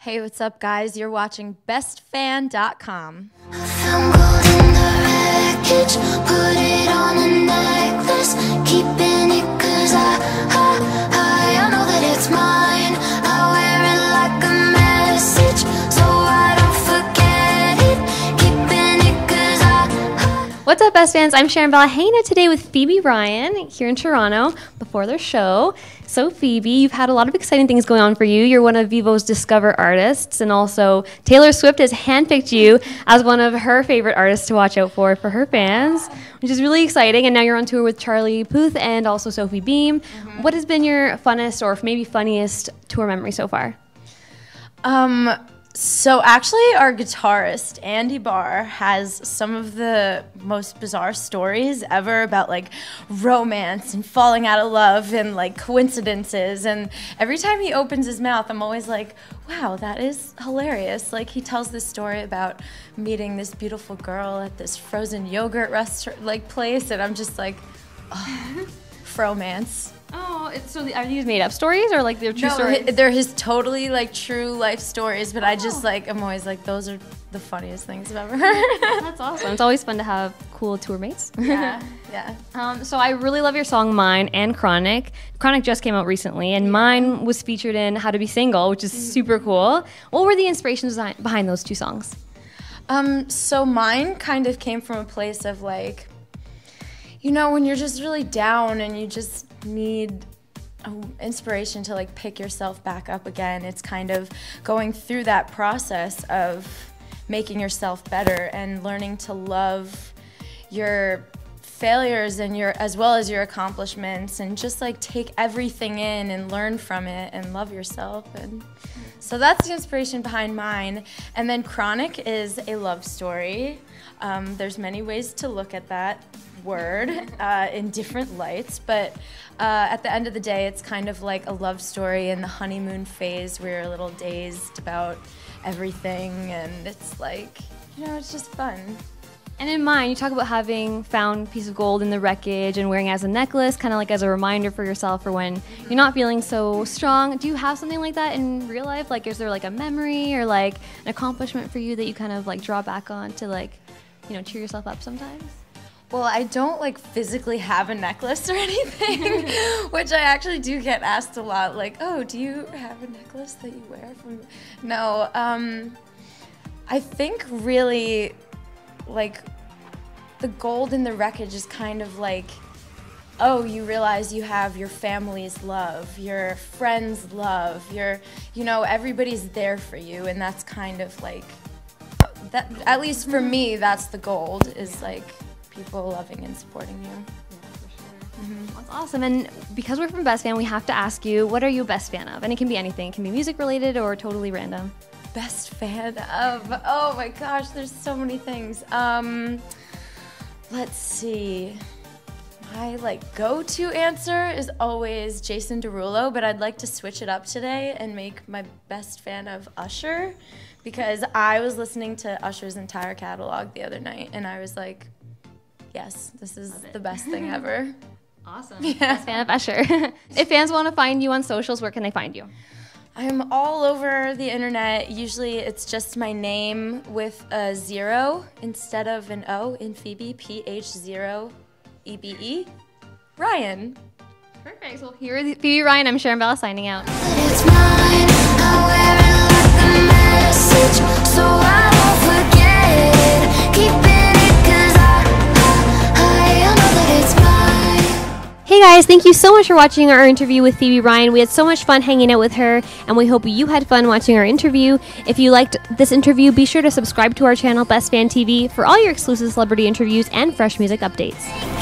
Hey, what's up, guys? You're watching bestfan.com. Found gold in the wreckage, put it on a necklace, keeping it 'cause I know that it's mine. I wear it like a message, so I don't forget it, keeping it 'cause I What's up, Best Fans? I'm Sharon Bella, hanging out today with Phoebe Ryan here in Toronto before their show. So Phoebe, you've had a lot of exciting things going on for you. You're one of Vevo's Discover artists, and also Taylor Swift has handpicked you as one of her favorite artists to watch out for her fans, which is really exciting. And now you're on tour with Charlie Puth and also Sophie Beam. What has been your funnest or maybe funniest tour memory so far? So actually our guitarist, Andy Barr, has some of the most bizarre stories ever about like romance and falling out of love and like coincidences. And every time he opens his mouth, I'm always like, wow, that is hilarious. Like he tells this story about meeting this beautiful girl at this frozen yogurt restaurant like place, and I'm just like, oh, fromance. Oh, are these made up stories or like they're true stories? They're his totally like true life stories, but I just like, I'm always like, those are the funniest things I've ever heard. That's awesome. It's always fun to have cool tour mates. Yeah. So I really love your song Mine and Chronic. Chronic just came out recently, and Mine was featured in How to Be Single, which is super cool. What were the inspirations behind those two songs? So Mine kind of came from a place of like, you know, when you're just really down and you just need inspiration to like pick yourself back up again. It's kind of going through that process of making yourself better and learning to love your failures and as well as your accomplishments, and just like take everything in and learn from it and love yourself. And so that's the inspiration behind Mine. And then Chronic is a love story. There's many ways to look at that word in different lights, but at the end of the day, it's kind of like a love story in the honeymoon phase. We're a little dazed about everything, and it's like, you know, it's just fun. And in Mine, you talk about having found a piece of gold in the wreckage and wearing it as a necklace, kind of like as a reminder for yourself for when you're not feeling so strong. Do you have something like that in real life? Like, is there like a memory or like an accomplishment for you that you kind of like draw back on to like, you know, cheer yourself up sometimes? Well, I don't like physically have a necklace or anything, which I actually do get asked a lot. Like, oh, do you have a necklace that you wear from? No, I think really like the gold in the wreckage is kind of like, oh, you realize you have your family's love, your friends' love, you know, everybody's there for you, and that's kind of like, that, at least for me, that's the gold, is like people loving and supporting you. Yeah, for sure. That's awesome. And because we're from Best Fan, we have to ask you, what are you a best fan of? And it can be anything. It can be music related or totally random. Best fan of, oh my gosh, there's so many things. Let's see. My like go-to answer is always Jason Derulo, but I'd like to switch it up today and make my best fan of Usher, because I was listening to Usher's entire catalog the other night, and I was like, yes, this is the best thing ever. Awesome. Yeah. Best fan of Usher. If fans want to find you on socials, where can they find you? I'm all over the internet. Usually it's just my name with a 0 instead of an O in Phoebe, PH0EBE. Ryan. Perfect. So here is Phoebe Ryan. I'm Sharon Bella signing out. it's mine. I wear it like a message, so I don't forget it, keeping it 'cause I know that it's mine. Hey guys, thank you so much for watching our interview with Phoebe Ryan. We had so much fun hanging out with her, and we hope you had fun watching our interview. If you liked this interview, be sure to subscribe to our channel, Best Fan TV, for all your exclusive celebrity interviews and fresh music updates.